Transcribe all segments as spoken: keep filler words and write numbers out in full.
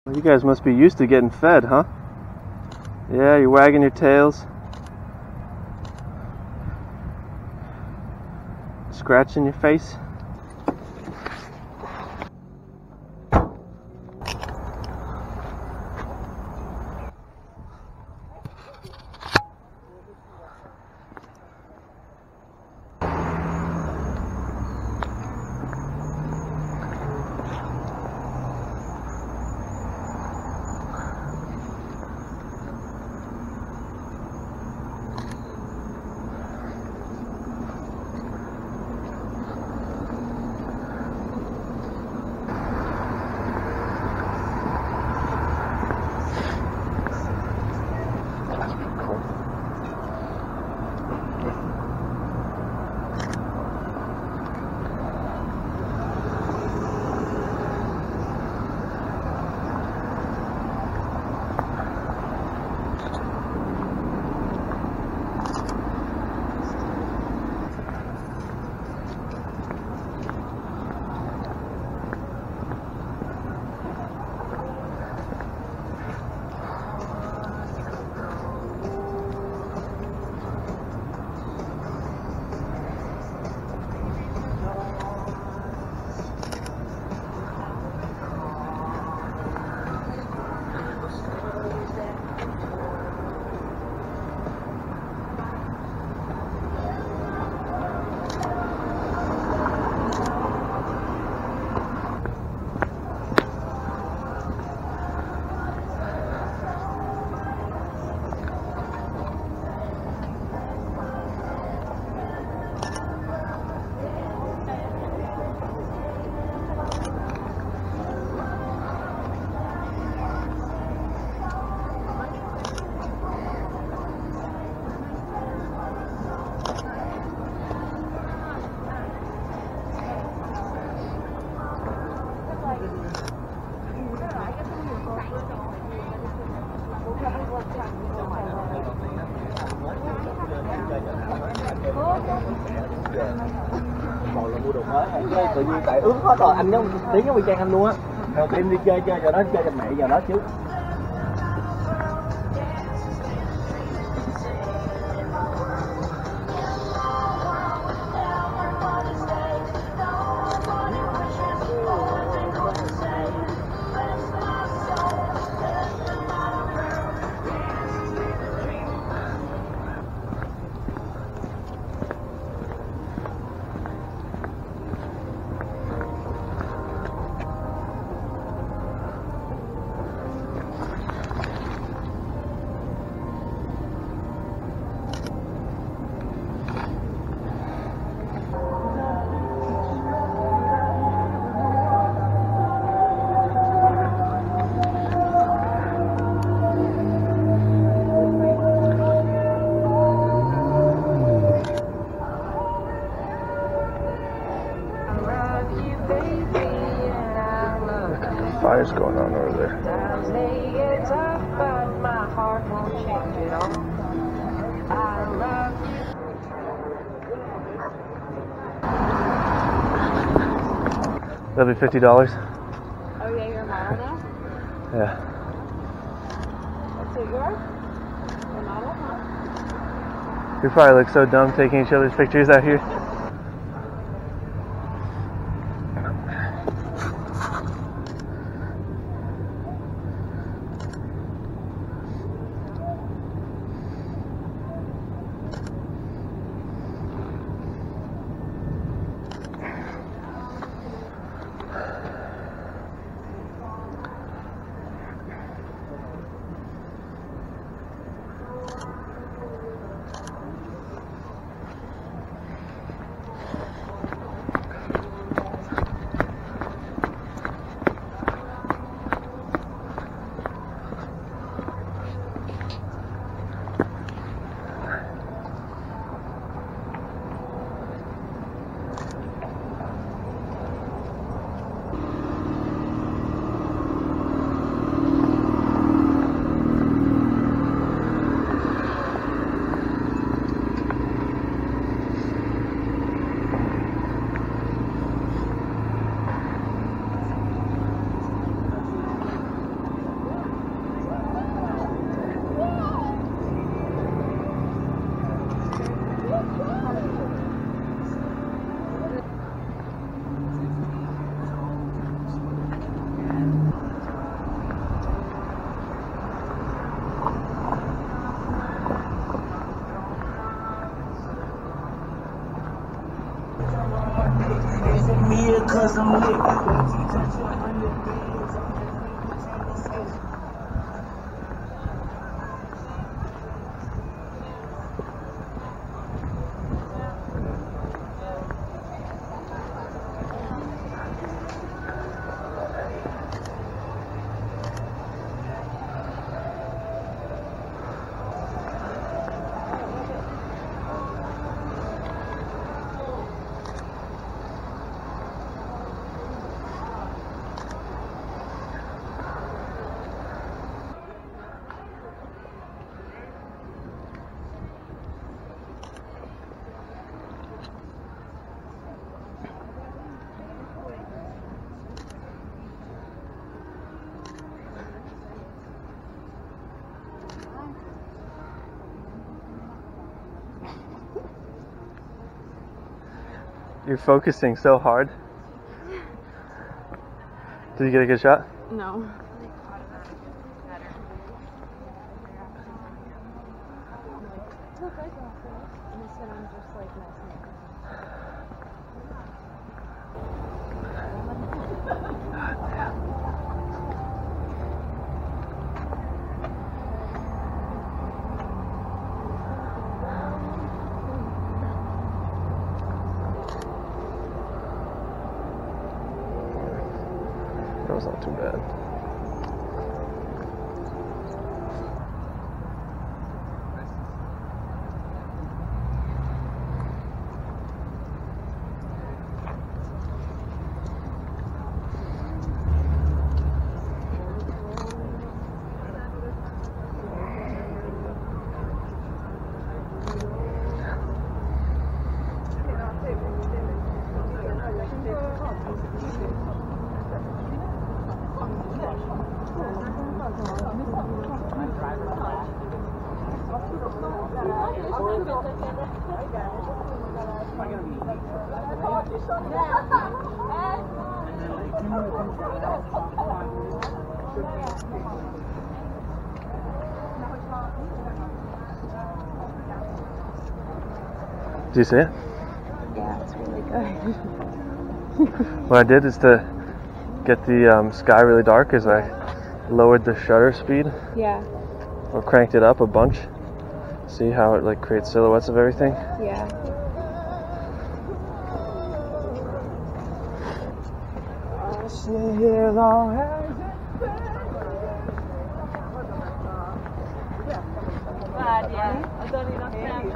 You guys must be used to getting fed, huh? Yeah, you're wagging your tails. Scratching your face. Tự nhiên tại ướt hết rồi, anh giống tiếng giống y chang anh luôn á. Đầu tiên đi chơi chơi giờ đó chơi cho mẹ giờ đó chứ. Fire's going on over there. That'll be fifty dollars. Oh yeah, you're a model now? Yeah. That's it, yours? You're a model, huh? We probably look so dumb taking each other's pictures out here. cause I'm lit. You're focusing so hard. Did you get a good shot? No. That was not too bad. Did you see it? Yeah, it's really good. What I did is to get the um, sky really dark is I lowered the shutter speed Yeah, or cranked it up a bunch. See how it like creates silhouettes of everything? yeah. Glad, yeah. I've done enough time.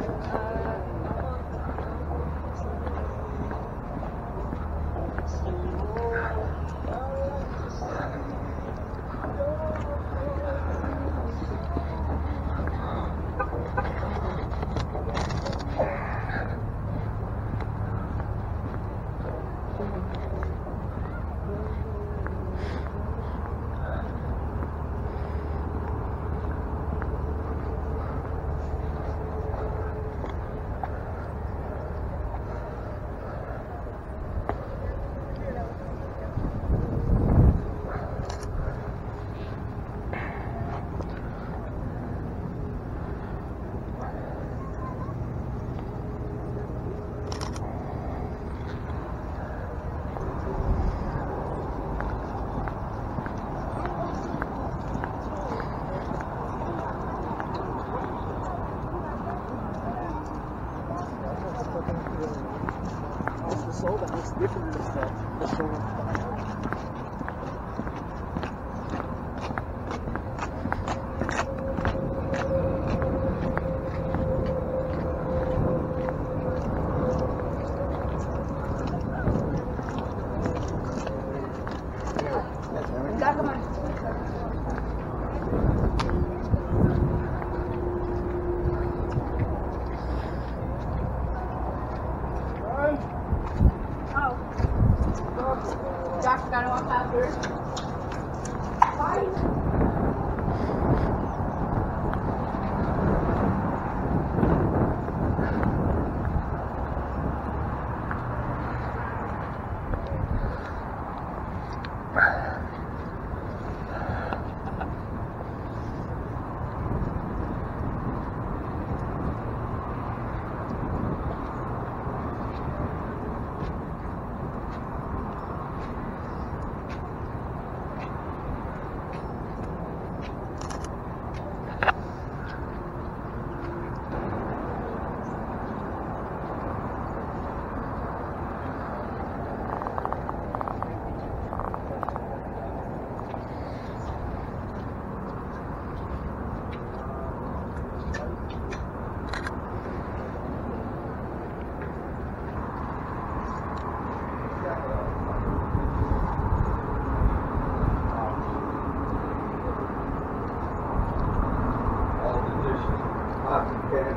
That's the soul that looks different than the, the soul of fire.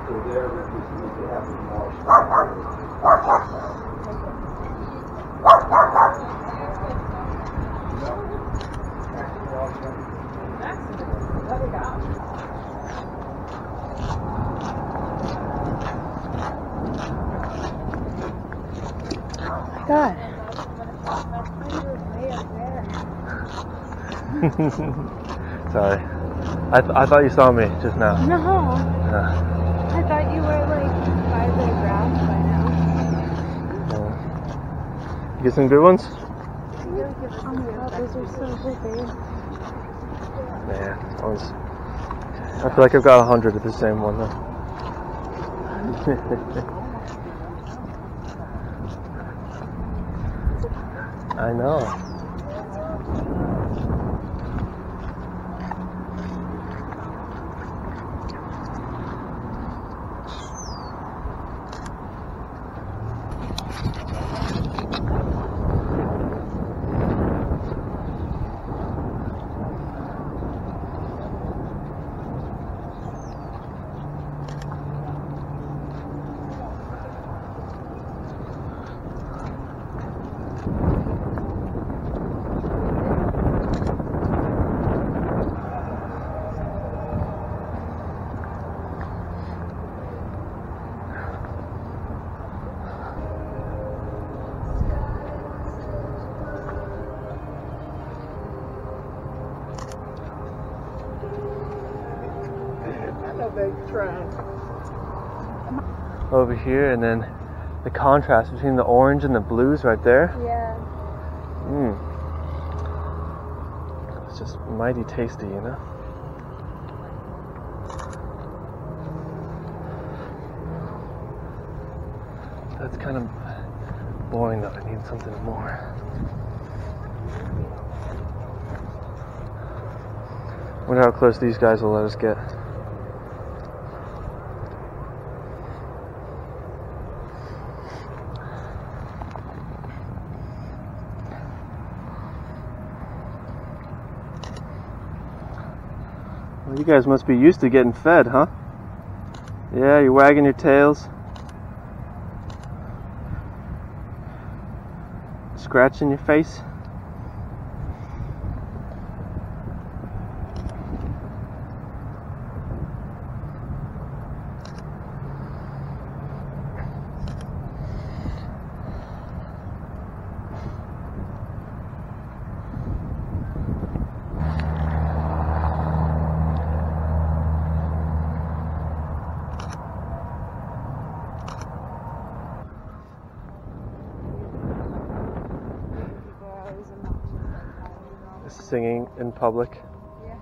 God. Sorry. I, th I thought you saw me just now. No. Yeah. I thought you were like by the ground by now. Yeah. You get some good ones? Oh my God, those are so pretty. Man, that was, I feel like I've got a hundred of the same one though. I know. Over here, and then the contrast between the orange and the blues right there. Yeah. Mmm. It's just mighty tasty, you know? That's kind of boring though. I need something more. Wonder how close these guys will let us get. Well, you guys must be used to getting fed, huh? Yeah, you're wagging your tails. Scratching your face. Singing in public. Yeah.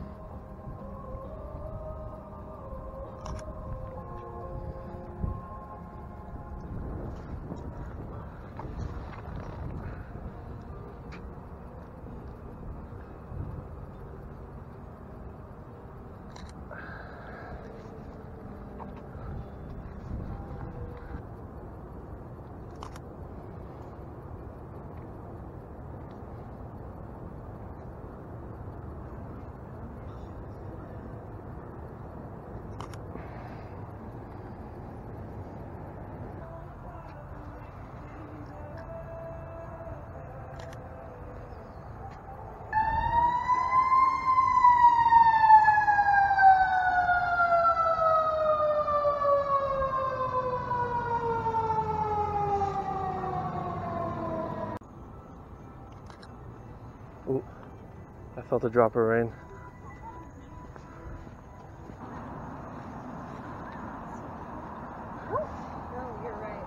Ooh, I felt a drop of rain. No, you're right.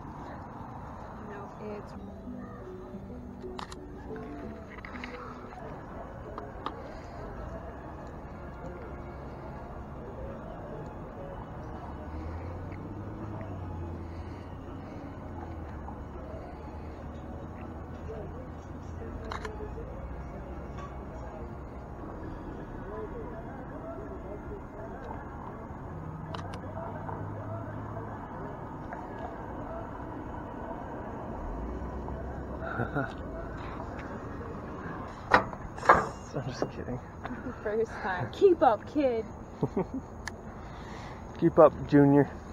No, it's I'm just kidding. First time. Keep up, kid. Keep up, Junior.